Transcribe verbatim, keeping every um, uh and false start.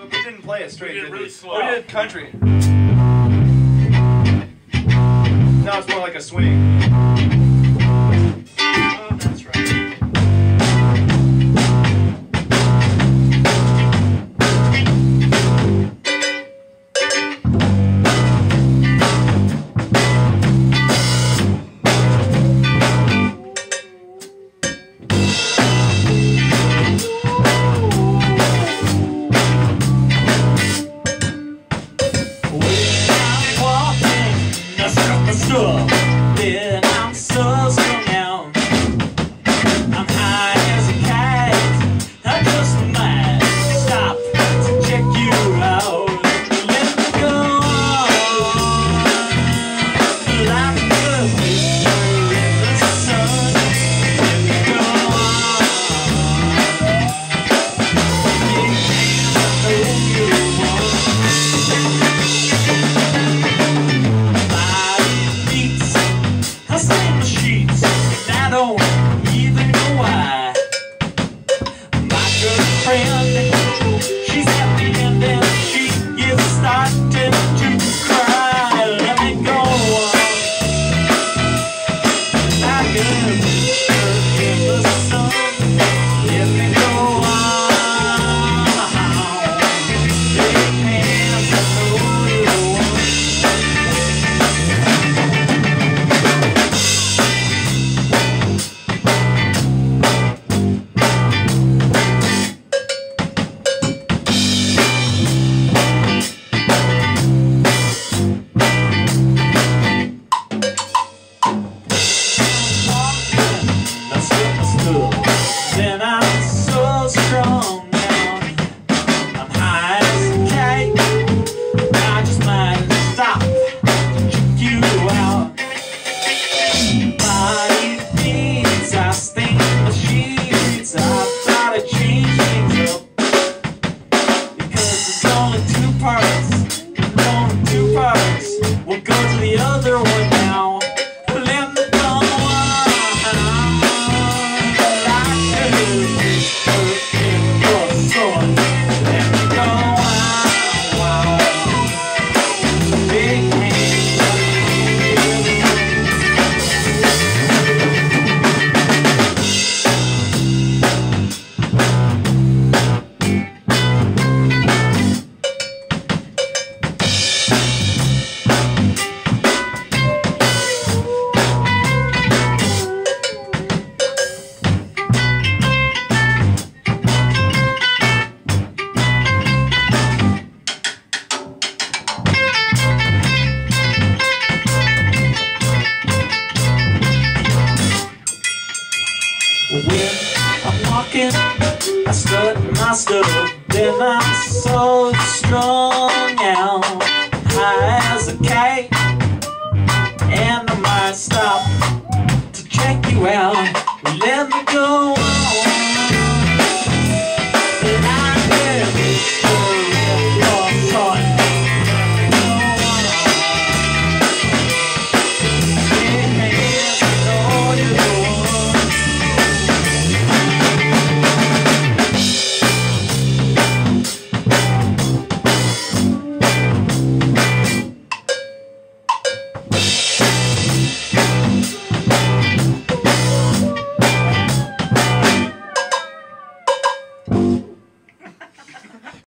We didn't play it straight, We did did really we? slow. We did country. Now it's more like a swing. Oh, that's right. Then I'm so strung out. I'm high as a kite. I just might stop to check you out. Let me go on like a whisper in the sun. Let me go on. Big hands, I know you want. I stain my sheets, and I don't even know why. My girlfriend, she's at the end and she is starting to cry. Let me go on like a whisper in the sun. Let me go on. Big hands, I know you want. Then I'm so strong now. I'm high as a kite. I just might stop to check you out. Body beats, I stain the sheets. I gotta change things up because there's only two parts. There's only two parts. We'll go to the other one now. Let me go on. When I'm walking, I strut my stuff. Then I'm so strung out, high as a kite, and I might stop to check you out. Let me go on.